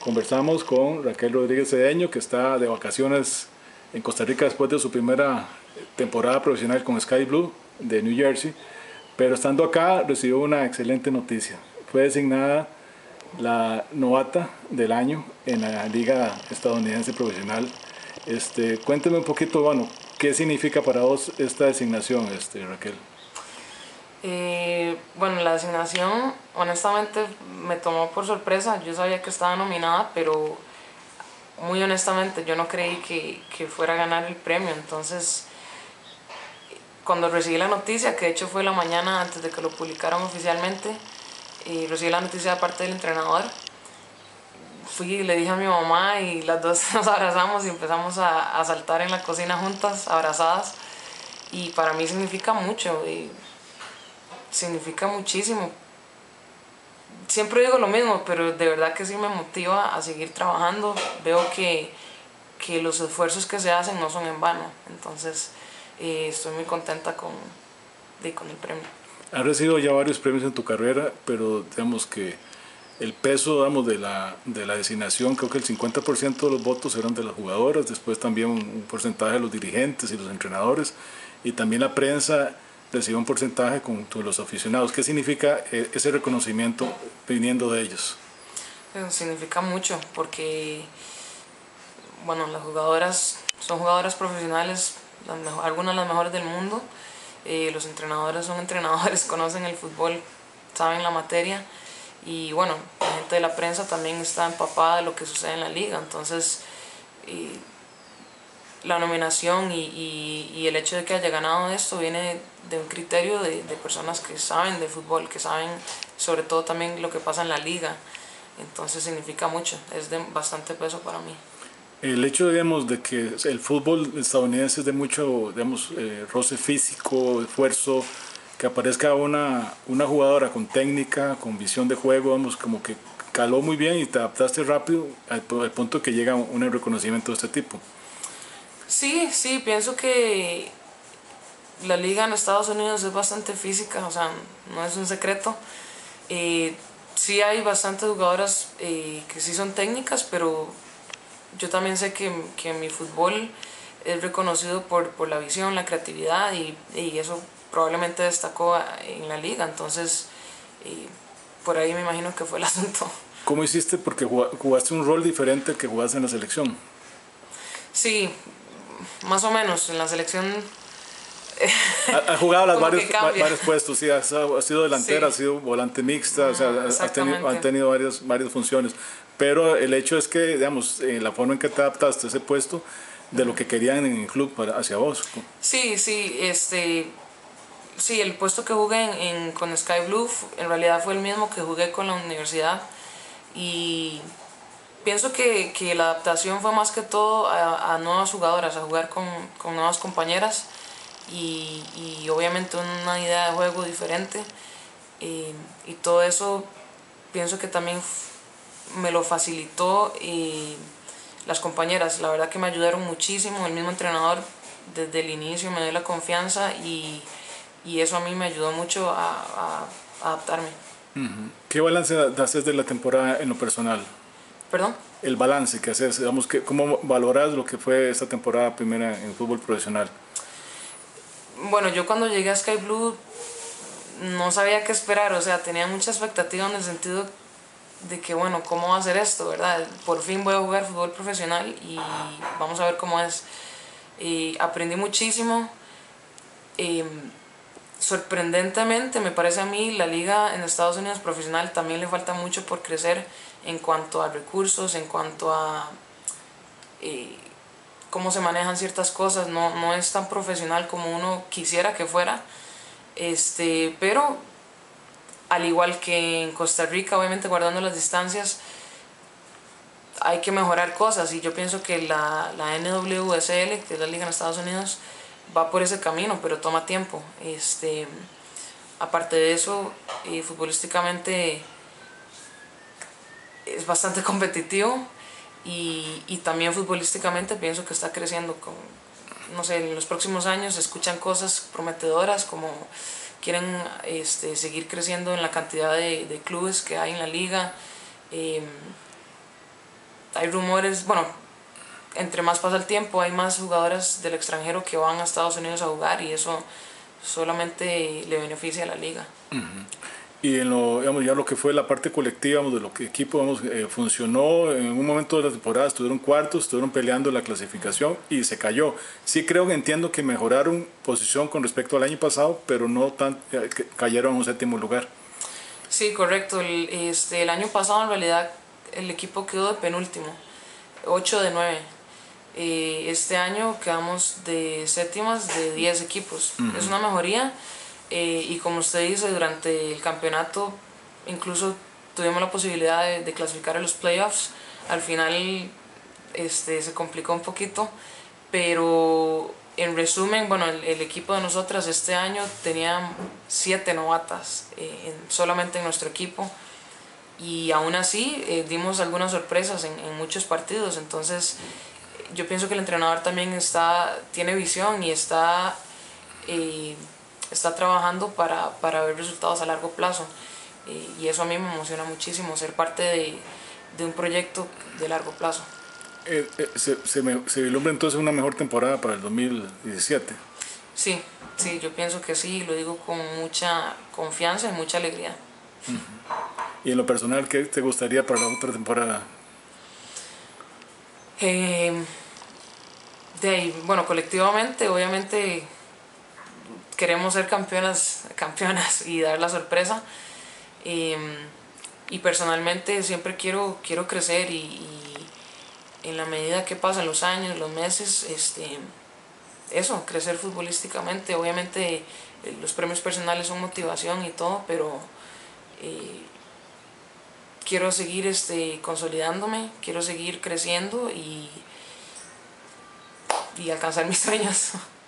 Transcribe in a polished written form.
Conversamos con Raquel Rodríguez Cedeño, que está de vacaciones en Costa Rica después de su primera temporada profesional con Sky Blue de New Jersey, pero estando acá recibió una excelente noticia. Fue designada la novata del año en la Liga Estadounidense Profesional. Cuénteme un poquito, bueno, ¿qué significa para vos esta designación, Raquel? Bueno, la designación honestamente me tomó por sorpresa. Yo sabía que estaba nominada, pero muy honestamente yo no creí que fuera a ganar el premio. Entonces, cuando recibí la noticia, que de hecho fue la mañana antes de que lo publicaran oficialmente, y recibí la noticia de parte del entrenador, fui y le dije a mi mamá y las dos nos abrazamos y empezamos a saltar en la cocina juntas, abrazadas. Y para mí significa mucho, significa muchísimo. Siempre digo lo mismo, pero de verdad que sí me motiva a seguir trabajando. Veo que los esfuerzos que se hacen no son en vano. Entonces estoy muy contenta con el premio. Has recibido ya varios premios en tu carrera, pero digamos que el peso, digamos, de la designación, creo que el 50% de los votos eran de las jugadoras, después también un porcentaje de los dirigentes y los entrenadores, y también la prensa recibió un porcentaje con los aficionados. ¿Qué significa ese reconocimiento viniendo de ellos? Significa mucho porque, bueno, las jugadoras son jugadoras profesionales, algunas de las mejores del mundo. Los entrenadores son entrenadores, conocen el fútbol, saben la materia. Y bueno, la gente de la prensa también está empapada de lo que sucede en la liga. Entonces, la nominación y el hecho de que haya ganado esto viene de un criterio de personas que saben de fútbol, que saben sobre todo también lo que pasa en la liga. Entonces significa mucho, es de bastante peso para mí. El hecho, digamos, de que el fútbol estadounidense es de mucho, digamos, roce físico, esfuerzo, que aparezca una jugadora con técnica, con visión de juego, vamos, como que caló muy bien y te adaptaste rápido al punto que llega un reconocimiento de este tipo. Sí, pienso que la liga en Estados Unidos es bastante física, o sea, no es un secreto. Sí hay bastantes jugadoras que sí son técnicas, pero yo también sé que mi fútbol es reconocido por la visión, la creatividad y eso probablemente destacó en la liga. Entonces, por ahí me imagino que fue el asunto. ¿Cómo hiciste? Porque jugaste un rol diferente al que jugaste en la selección. Sí, más o menos, en la selección Has jugado las como que varios puestos, sí, has sido delantera, has Sí. sido volante mixta, o sea, Exactamente. han tenido varias funciones. Pero el hecho es que, digamos, la forma en que te adaptaste a ese puesto, de lo que querían en el club hacia vos. Sí, sí, el puesto que jugué con Sky Blue en realidad fue el mismo que jugué con la universidad y pienso que la adaptación fue más que todo a nuevas jugadoras, a jugar con nuevas compañeras y obviamente una idea de juego diferente y todo eso pienso que también me lo facilitó las compañeras. La verdad que me ayudaron muchísimo, el mismo entrenador desde el inicio me dio la confianza y eso a mí me ayudó mucho a adaptarme. ¿Qué balance haces de la temporada en lo personal? ¿Perdón? El balance que haces, digamos, ¿cómo valoras lo que fue esta temporada primera en fútbol profesional? Bueno, yo cuando llegué a Sky Blue no sabía qué esperar, o sea, tenía mucha expectativa en el sentido de que, bueno, ¿cómo va a ser esto, verdad? Por fin voy a jugar fútbol profesional y vamos a ver cómo es. Aprendí muchísimo. Sorprendentemente, me parece a mí, la liga en Estados Unidos profesional también le falta mucho por crecer en cuanto a recursos, en cuanto a cómo se manejan ciertas cosas. No es tan profesional como uno quisiera que fuera. Pero al igual que en Costa Rica, obviamente guardando las distancias, hay que mejorar cosas y yo pienso que la NWSL, que es la liga en Estados Unidos, va por ese camino, pero toma tiempo. Aparte de eso, futbolísticamente es bastante competitivo y también futbolísticamente pienso que está creciendo. No sé, en los próximos años se escuchan cosas prometedoras como quieren seguir creciendo en la cantidad de clubes que hay en la liga. hay rumores, bueno, entre más pasa el tiempo hay más jugadoras del extranjero que van a Estados Unidos a jugar y eso solamente le beneficia a la liga. Y en lo, digamos, ya lo que fue la parte colectiva, digamos, de lo que equipo funcionó, en un momento de la temporada estuvieron cuartos, estuvieron peleando la clasificación y se cayó. Sí creo que entiendo que mejoraron posición con respecto al año pasado, pero no tan, cayeron a un séptimo lugar. Sí, correcto. El año pasado en realidad el equipo quedó de penúltimo, 8 de 9. Este año quedamos de séptimas de 10 equipos. Es una mejoría. Y como usted dice, durante el campeonato incluso tuvimos la posibilidad de clasificar a los playoffs. Al final se complicó un poquito, pero en resumen, bueno, el equipo de nosotras este año tenía 7 novatas solamente en nuestro equipo, y aún así dimos algunas sorpresas en muchos partidos. Entonces yo pienso que el entrenador también tiene visión y está trabajando para ver resultados a largo plazo, y eso a mí me emociona muchísimo, ser parte de un proyecto de largo plazo. Se vislumbra entonces una mejor temporada para el 2017. Sí, yo pienso que sí, lo digo con mucha confianza y mucha alegría. Y en lo personal, ¿qué te gustaría para la otra temporada? Bueno, colectivamente obviamente queremos ser campeonas y dar la sorpresa, y personalmente siempre quiero crecer, y en la medida que pasan los años, los meses, eso, crecer futbolísticamente. Obviamente los premios personales son motivación y todo, pero quiero seguir consolidándome, quiero seguir creciendo y alcanzar mis sueños.